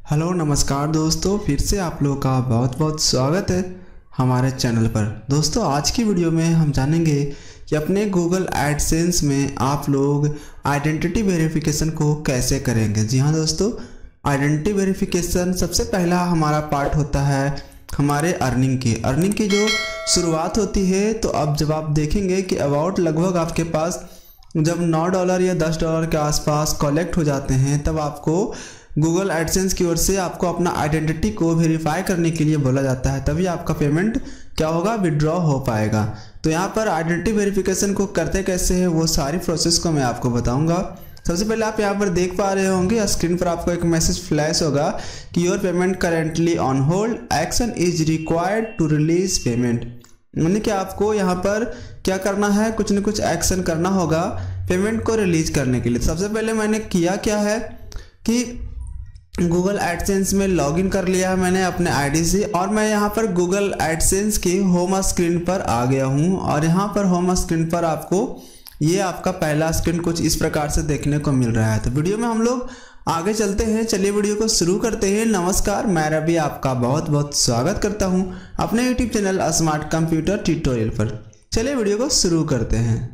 Hello नमस्कार दोस्तों, फिर से आप लोगों का बहुत बहुत स्वागत है हमारे चैनल पर। दोस्तों आज की वीडियो में हम जानेंगे कि अपने गूगल एडसेंस में आप लोग आइडेंटिटी वेरिफिकेशन को कैसे करेंगे। जी हाँ दोस्तों, आइडेंटिटी वेरिफिकेशन सबसे पहला हमारा पार्ट होता है हमारे अर्निंग की जो शुरुआत होती है। तो अब जब आप देखेंगे कि अबाउट लगभग आपके पास जब $9 या $10 के आसपास कलेक्ट हो जाते हैं, तब आपको गूगल एडसेंस की ओर से आपको अपना आइडेंटिटी को वेरीफाई करने के लिए बोला जाता है, तभी आपका पेमेंट क्या होगा, विड्रॉ हो पाएगा। तो यहाँ पर आइडेंटिटी वेरिफिकेशन को करते कैसे है वो सारी प्रोसेस को मैं आपको बताऊंगा। सबसे पहले आप यहाँ पर देख पा रहे होंगे स्क्रीन पर आपको एक मैसेज फ्लैश होगा कि your payment currently on hold, action is required to release payment. यानी कि आपको यहाँ पर क्या करना है, कुछ न कुछ एक्शन करना होगा पेमेंट को रिलीज करने के लिए। सबसे पहले मैंने किया क्या है कि गूगल एडसेंस में लॉगिन कर लिया है मैंने अपने आईडी से, और मैं यहाँ पर गूगल एडसेंस की होम स्क्रीन पर आ गया हूँ। और यहाँ पर होम स्क्रीन पर आपको ये आपका पहला स्क्रीन कुछ इस प्रकार से देखने को मिल रहा है। तो वीडियो में हम लोग आगे चलते हैं, चलिए वीडियो को शुरू करते हैं। नमस्कार, मैं रवि आपका बहुत बहुत स्वागत करता हूँ अपने YouTube channel smart computer tutorial पर। चलिए वीडियो को शुरू करते हैं।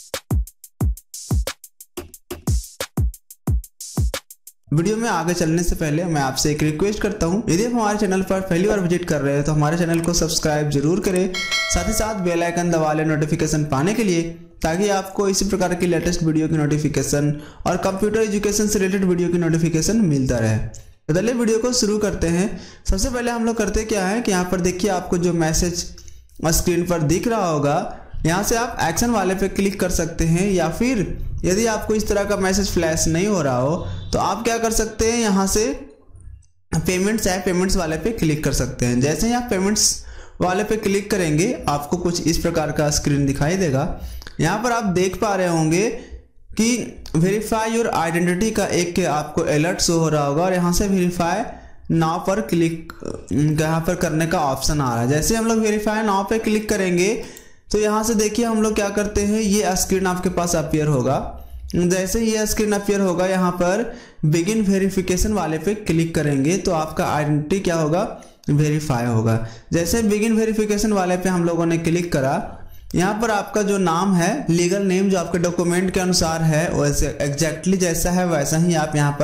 वीडियो में आगे चलने से पहले मैं आपसे एक रिक्वेस्ट करता हूं, यदि आप हमारे चैनल पर पहली बार विजिट कर रहे हैं तो हमारे चैनल को सब्सक्राइब जरूर करें, साथ ही साथ बेल आइकन दबा लें नोटिफिकेशन पाने के लिए, ताकि आपको इसी प्रकार की लेटेस्ट वीडियो की नोटिफिकेशन और कंप्यूटर एजुकेशन से रिलेटेड वीडियो की नोटिफिकेशन मिलता रहे। तो चलिए वीडियो को शुरू करते हैं। सबसे पहले हम लोग करते क्या है कि यहाँ पर देखिए आपको जो मैसेज स्क्रीन पर दिख रहा होगा, यहाँ से आप एक्शन वाले पे क्लिक कर सकते हैं, या फिर यदि आपको इस तरह का मैसेज फ्लैश नहीं हो रहा हो तो आप क्या कर सकते हैं, यहाँ से पेमेंट्स है, पेमेंट्स वाले पे क्लिक कर सकते हैं। जैसे ही आप पेमेंट्स वाले पे क्लिक करेंगे आपको कुछ इस प्रकार का स्क्रीन दिखाई देगा। यहाँ पर आप देख पा रहे होंगे कि वेरीफाई योर आइडेंटिटी का एक आपको अलर्ट शो हो रहा होगा, और यहाँ से वेरीफाई नाउ पर क्लिक यहाँ पर करने का ऑप्शन आ रहा है। जैसे हम लोग वेरीफाई नाउ पे क्लिक करेंगे तो यहाँ से देखिए हम लोग क्या करते हैं, ये स्क्रीन आपके पास अपीयर होगा। जैसे ये स्क्रीन अपीयर होगा, यहाँ पर बिगिन वेरिफिकेशन वाले पे क्लिक करेंगे तो आपका आइडेंटिटी क्या होगा, वेरीफाई होगा। जैसे बिगिन वेरिफिकेशन वाले पे हम लोगों ने क्लिक करा, यहाँ पर आपका जो नाम है, लीगल नेम जो आपके डॉक्यूमेंट के अनुसार है वैसे एग्जैक्टली जैसा है वैसा ही आप यहाँ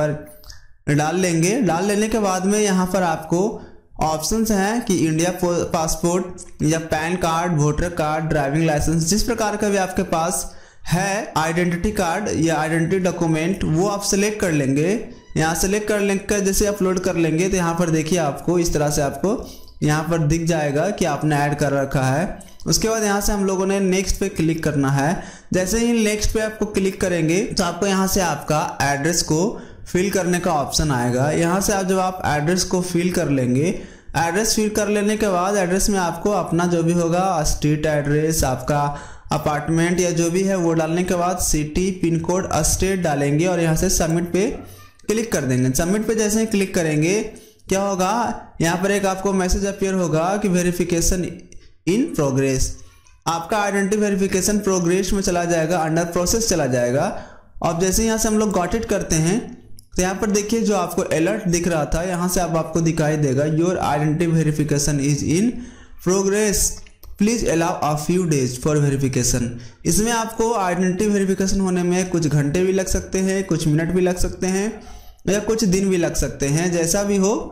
पर डाल लेंगे। डाल लेने के बाद में यहाँ पर आपको ऑप्शंस हैं कि इंडिया पासपोर्ट या PAN card, voter card, driving licence, जिस प्रकार का भी आपके पास है आइडेंटिटी कार्ड या आइडेंटिटी डॉक्यूमेंट, वो आप सेलेक्ट कर लेंगे। यहाँ सेलेक्ट कर लेकर जैसे अपलोड कर लेंगे तो यहाँ पर देखिए आपको इस तरह से आपको यहाँ पर दिख जाएगा कि आपने ऐड कर रखा है। उसके बाद यहाँ से हम लोगों ने नेक्स्ट पे क्लिक करना है। जैसे ही नेक्स्ट पे आपको क्लिक करेंगे तो आपको यहाँ से आपका एड्रेस को फिल करने का ऑप्शन आएगा। यहाँ से आप जब आप एड्रेस को फिल कर लेंगे, एड्रेस फिल कर लेने के बाद एड्रेस में आपको अपना जो भी होगा स्ट्रीट एड्रेस, आपका अपार्टमेंट या जो भी है वो डालने के बाद सिटी, पिन कोड, स्टेट डालेंगे और यहाँ से सबमिट पे क्लिक कर देंगे। सबमिट पे जैसे ही क्लिक करेंगे क्या होगा, यहाँ पर एक आपको मैसेज अपीयर होगा कि वेरिफिकेशन इन प्रोग्रेस। आपका आइडेंटिटी वेरिफिकेशन प्रोग्रेस में चला जाएगा, अंडर प्रोसेस चला जाएगा। अब जैसे यहाँ से हम लोग गॉट इट करते हैं तो यहाँ पर देखिए जो आपको अलर्ट दिख रहा था, यहाँ से अब आपको दिखाई देगा your identity verification is in progress, please allow a few days for verification. इसमें आपको आइडेंटिटी वेरिफिकेशन होने में कुछ घंटे भी लग सकते हैं, कुछ मिनट भी लग सकते हैं, या कुछ दिन भी लग सकते हैं, जैसा भी हो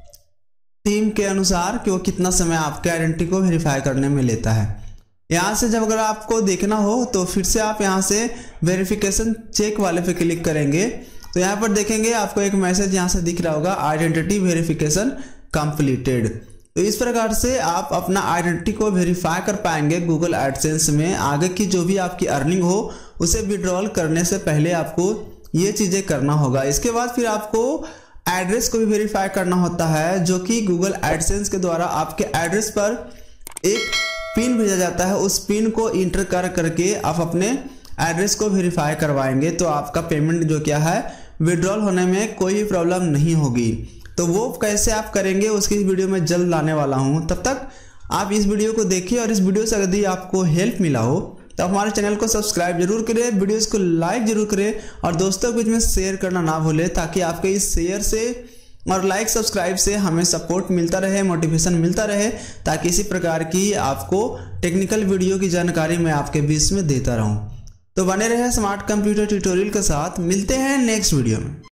टीम के अनुसार कि वो कितना समय आपके आइडेंटिटी को वेरीफाई करने में लेता है। यहाँ से जब अगर आपको देखना हो तो फिर से आप यहाँ से वेरिफिकेशन चेक वाले पे क्लिक करेंगे तो यहाँ पर देखेंगे आपको एक मैसेज यहाँ से दिख रहा होगा, आइडेंटिटी वेरिफिकेशन कंप्लीटेड। तो इस प्रकार से आप अपना आइडेंटिटी को वेरीफाई कर पाएंगे गूगल एडसेंस में। आगे की जो भी आपकी अर्निंग हो उसे विड्रॉल करने से पहले आपको ये चीज़ें करना होगा। इसके बाद फिर आपको एड्रेस को भी वेरीफाई करना होता है, जो कि गूगल एडसेंस के द्वारा आपके एड्रेस पर एक पिन भेजा जाता है। उस पिन को इंटर करके आप अपने एड्रेस को वेरीफाई करवाएंगे तो आपका पेमेंट जो क्या है विड्रॉल होने में कोई प्रॉब्लम नहीं होगी। तो वो कैसे आप करेंगे उसकी वीडियो में जल्द लाने वाला हूँ। तब तक आप इस वीडियो को देखिए, और इस वीडियो से यदि आपको हेल्प मिला हो तो हमारे चैनल को सब्सक्राइब जरूर करें, वीडियोस को लाइक जरूर करें और दोस्तों के बीच में शेयर करना ना भूलें, ताकि आपके इस शेयर से और लाइक सब्सक्राइब से हमें सपोर्ट मिलता रहे, मोटिवेशन मिलता रहे, ताकि इसी प्रकार की आपको टेक्निकल वीडियो की जानकारी मैं आपके बीच में देता रहूं। तो बने रहे स्मार्ट कंप्यूटर ट्यूटोरियल के साथ। मिलते हैं नेक्स्ट वीडियो में।